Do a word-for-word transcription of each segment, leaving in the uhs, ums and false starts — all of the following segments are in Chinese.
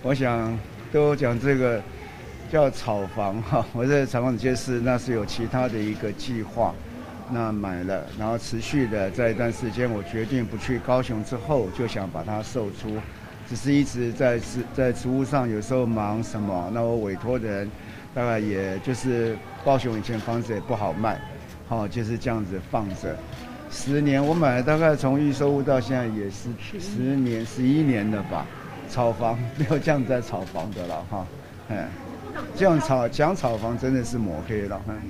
我想都讲这个叫炒房哈，我在采访街市那是有其他的一个计划，那买了，然后持续的在一段时间，我决定不去高雄之后，就想把它售出，只是一直在在职务上有时候忙什么，那我委托的人大概也就是高雄以前房子也不好卖，好就是这样子放着。十年，我买了大概从预售屋到现在也是十年、十一年了吧。炒房没有这样在炒房的了哈，哎，这样炒讲炒房真的是抹黑了，嗯。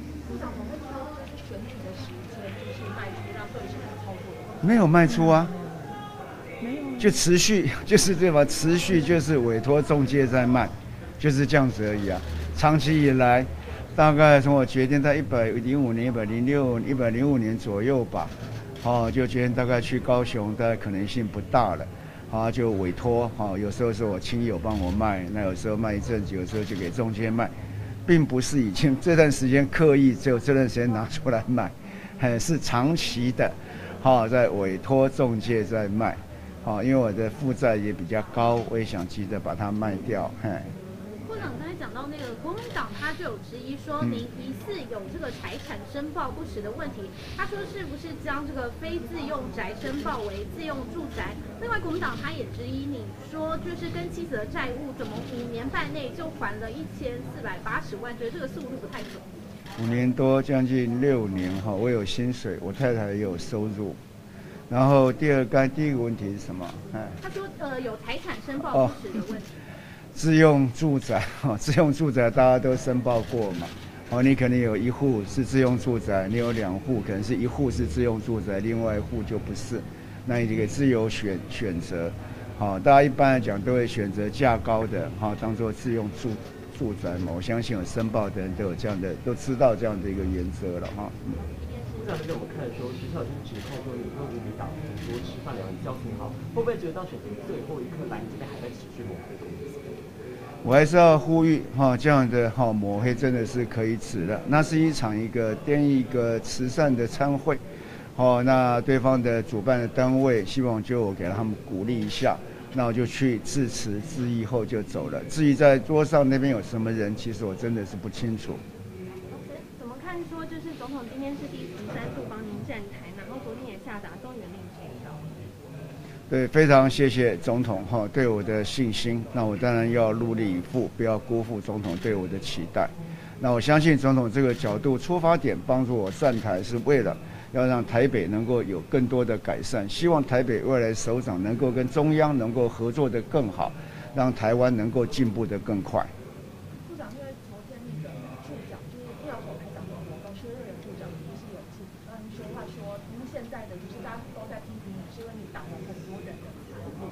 没有卖出啊，就持续就是对吧？持续就是委托中介在卖，就是这样子而已啊。长期以来，大概从我决定在一百零五年、一百零六、一百零五年左右吧，哦，就决定大概去高雄，大概可能性不大了。啊，就委托，哈，有时候是我亲友帮我卖，那有时候卖一阵子，有时候就给中介卖，并不是已经这段时间刻意只有这段时间拿出来卖，还是长期的，哈，在委托中介在卖，好，因为我的负债也比较高，我也想急着把它卖掉，嘿。 部长刚才讲到那个国民党，他就有质疑说您疑似有这个财产申报不实的问题。他说是不是将这个非自用宅申报为自用住宅？另外，国民党他也质疑你说，就是跟妻子的债务怎么五年半内就还了一千四百八十万，觉得这个速度不太准。 五年多，将近六年哈，我有薪水，我太太也有收入。然后第二个第一个问题是什么？ 哎，他说呃有财产申报不实的问题。哦， 自用住宅，哈，自用住宅大家都申报过嘛，哦，你可能有一户是自用住宅，你有两户，可能是一户是自用住宅，另外一户就不是，那你可以自由选选择，好，大家一般来讲都会选择价高的，哈，当做自用住住宅嘛。我相信有申报的人都有这样的，都知道这样的一个原则了，哈。 部长给我们看说，学校已经指控说你跟吴民党很多吃饭聊你交情好，会不会觉得到选择最后一刻来，你这边还在持续抹黑？ 我还是要呼吁哈，这样的哈抹黑真的是可以止的。那是一场一个编一个慈善的餐会，哦，那对方的主办的单位希望就我给他们鼓励一下，那我就去致辞致意后就走了。至于在桌上那边有什么人，其实我真的是不清楚。 怎么看说就是总统今天是第十三度帮您站台，然后昨天也下达动员令这一条。 对，非常谢谢总统哈对我的信心。那我当然要努力以赴，不要辜负总统对我的期待。那我相信总统这个角度出发点帮助我站台，是为了要让台北能够有更多的改善。希望台北未来首长能够跟中央能够合作得更好，让台湾能够进步得更快。 部长，因为昨天那个处长就是不要投台长的活动，薛瑞元处长就是有去跟说话说，因为现在的就是大家都在批评你，是因为你挡了很多人的财路。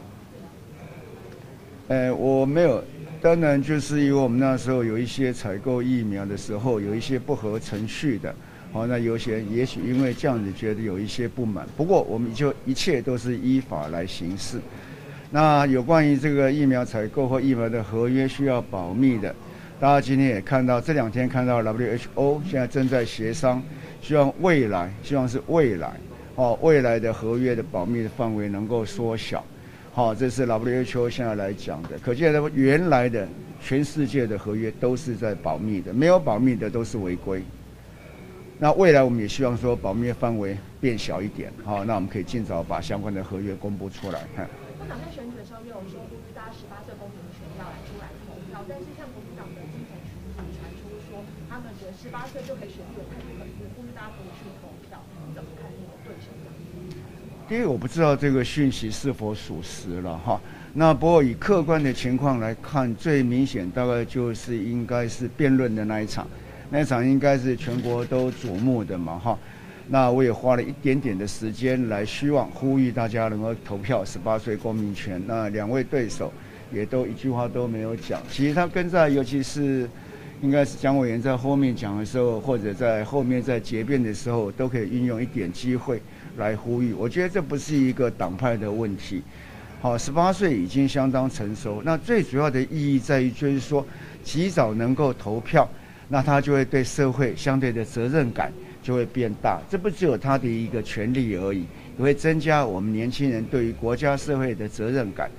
呃，我没有，当然就是因为我们那时候有一些采购疫苗的时候，有一些不合程序的，好，那有些人也许因为这样子觉得有一些不满，不过我们就一切都是依法来行事。那有关于这个疫苗采购或疫苗的合约需要保密的，大家今天也看到，这两天看到 W H O 现在正在协商，希望未来，希望是未来，哦，未来的合约的保密的范围能够缩小。好，这是 W H O 现在来讲的，可见的原来的全世界的合约都是在保密的，没有保密的都是违规。那未来我们也希望说保密的范围变小一点，好，那我们可以尽早把相关的合约公布出来。 部长在选举的时候也有说，呼吁大家十八岁公民权要来出来投票，但是像国民党的基层群组传出说，他们觉得十八岁就可以选立委，太不可思议，呼吁大家不去投票，你怎么看那个对手的？ 第一，我不知道这个讯息是否属实了哈。那不过以客观的情况来看，最明显大概就是应该是辩论的那一场，那一场应该是全国都瞩目的嘛哈。那我也花了一点点的时间来，希望呼吁大家能够投票，十八岁公民权。那两位对手也都一句话都没有讲。其实他跟在，尤其是应该是蒋委员在后面讲的时候，或者在后面在结辩的时候，都可以运用一点机会来呼吁。我觉得这不是一个党派的问题。好，十八岁已经相当成熟。那最主要的意义在于，就是说及早能够投票，那他就会对社会相对的责任感就会变大。这不只有他的一个权利而已，也会增加我们年轻人对于国家社会的责任感。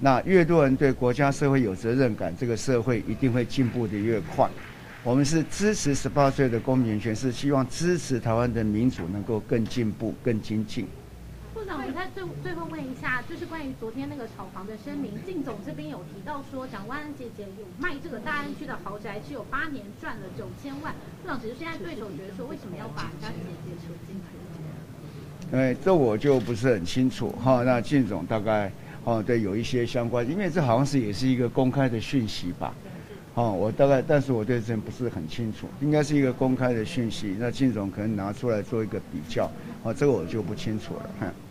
那越多人对国家社会有责任感，这个社会一定会进步的越快。我们是支持十八岁的公民权，是希望支持台湾的民主能够更进步、更精进。 部长，我们在最最后问一下，就是关于昨天那个炒房的声明，靳总这边有提到说，蒋万安姐姐有卖这个大安区的豪宅，只有八年赚了九千万。部长，只是现在对手觉得说，为什么要把人家姐姐扯进来？ 哎，这我就不是很清楚哈。那靳总大概哦，对，有一些相关，因为这好像是也是一个公开的讯息吧。哦，我大概，但是我对这不是很清楚，应该是一个公开的讯息。那靳总可能拿出来做一个比较，哦，这个我就不清楚了。